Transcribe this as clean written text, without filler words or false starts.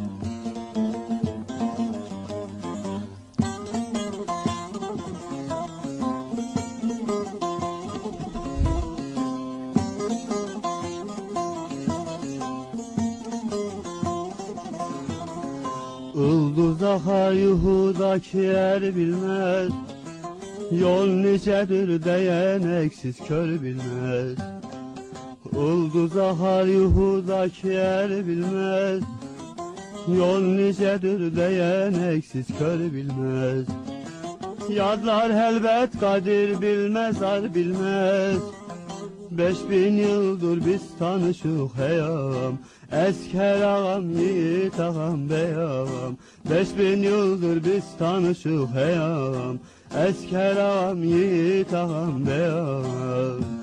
Yıldız akar yuhudaki yer bilmez, yol nicedir değeneksiz kör bilmez. Yıldız akar yuhudaki yer bilmez, yol nicedir değeneksiz kör bilmez. Yadlar elbet kadir bilmez, ar bilmez. 5000 yıldır biz tanışık hey ağam, esker ağam, yiğit ağam, bey ağam. 5000 yıldır biz tanışık hey ağam, esker ağam, yiğit ağam, bey ağam.